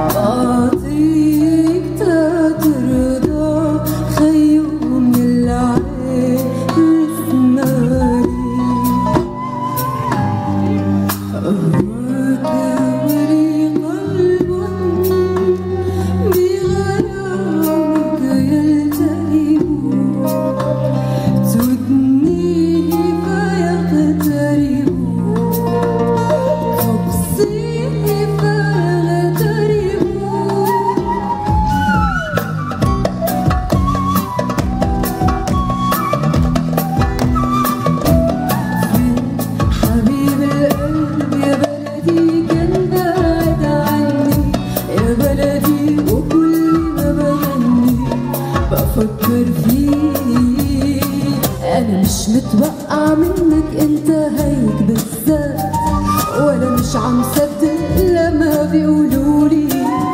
أعطيك تترضى خيوم العين اسمعني أهواك ولي قلب بغرامك يلتهب تدنيه فيقترب تقصيه فيغترب حبيب القلب يا بلدي كان بعد عني يا بلدي وكل ما بغني بفكر فيك أنا مش متوقع منك أنت هيك بالذات ولا مش عم صدق لما بيقولولي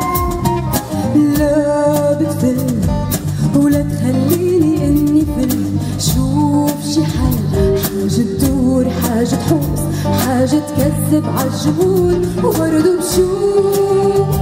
لا بتفل ولا تخليني إني فل شوف شي حل حاجة تدور حاجة تحوس حاجة تكذب عالجهود وبرضه بشوف